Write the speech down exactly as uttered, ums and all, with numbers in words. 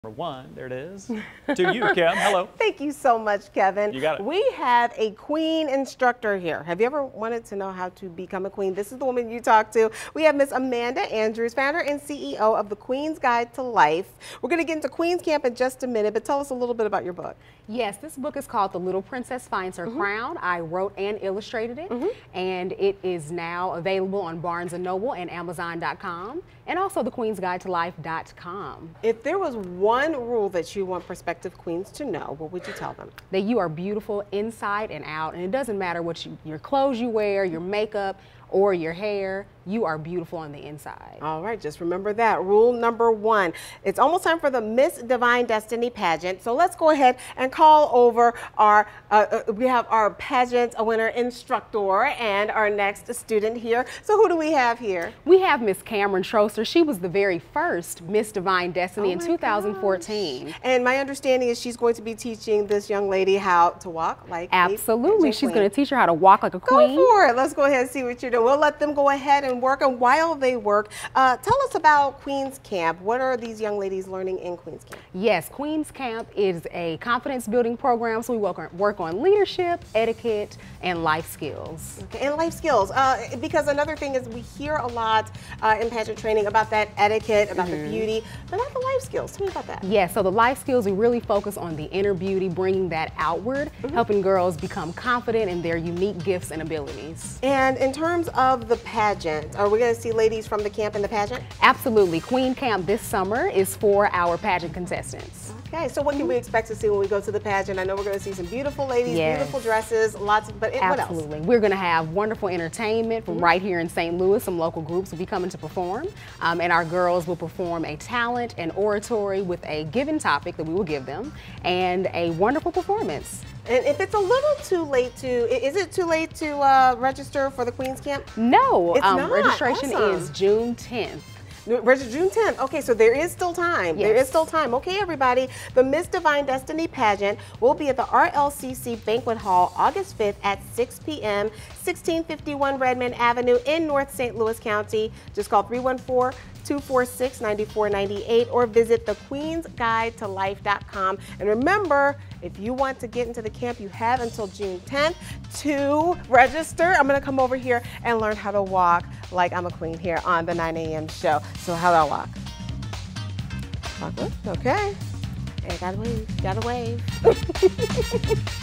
Number one, there it is. To you, Kim. Hello. Thank you so much, Kevin. You got it. We have a queen instructor here. Have you ever wanted to know how to become a queen? This is the woman you talk to. We have Miss Amanda Andrews, founder and C E O of the Queen's Guide to Life. We're going to get into Queen's Camp in just a minute, but tell us a little bit about your book. Yes, this book is called The Little Princess Finds Her mm-hmm. Crown. I wrote and illustrated it, mm-hmm. and it is now available on Barnes and Noble and Amazon dot com, and also the queens guide to life dot com. If there was one rule that you want prospective queens to know, what would you tell them? That you are beautiful inside and out, and it doesn't matter what you, your clothes you wear, your makeup, or your hair, you are beautiful on the inside. All right, just remember that. Rule number one. It's almost time for the Miss Divine Destiny pageant. So let's go ahead and call over our, uh, uh, we have our pageant winner instructor and our next student here. So who do we have here? We have Miss Cameron Troster. She was the very first Miss Divine Destiny oh in two thousand fourteen. Gosh. And my understanding is she's going to be teaching this young lady how to walk like Absolutely. a She's going to teach her how to walk like a queen. Go for it. Let's go ahead and see what you're doing. We'll let them go ahead and work, and while they work, uh, tell us about Queen's Camp. What are these young ladies learning in Queen's Camp? Yes, Queen's Camp is a confidence building program, so we work on, work on leadership, etiquette, and life skills. Okay, and life skills, uh, because another thing is we hear a lot uh, in pageant training about that etiquette, about mm-hmm. the beauty, but not the life skills. Tell me about that. Yes, so the life skills, we really focus on the inner beauty, bringing that outward, mm-hmm. helping girls become confident in their unique gifts and abilities. And in terms of the pageant, are we going to see ladies from the camp in the pageant? Absolutely. Queen Camp this summer is for our pageant contestants. Okay, so what can we expect to see when we go to the pageant? I know we're going to see some beautiful ladies, yes. beautiful dresses, lots of, but what else? Absolutely. We're going to have wonderful entertainment from mm-hmm. right here in Saint Louis. Some local groups will be coming to perform, um, and our girls will perform a talent and oratory with a given topic that we will give them, and a wonderful performance. And if it's a little too late to, is it too late to uh, register for the Queen's Camp? No, it's um, not. Registration Awesome. is June tenth. Register June tenth. Okay, so there is still time. Yes. There is still time. Okay, everybody. The Miss Divine Destiny pageant will be at the R L C C Banquet Hall August fifth at six p m sixteen fifty-one Redmond Avenue in North Saint Louis County. Just call three one four, two four six, nine four nine eight or visit the queens guide to life dot com. And remember, if you want to get into the camp, you have until June tenth to register. I'm going to come over here and learn how to walk like I'm a queen here on the nine A M show. So how do I walk? Walk with? Okay. Hey, gotta wave. Gotta wave.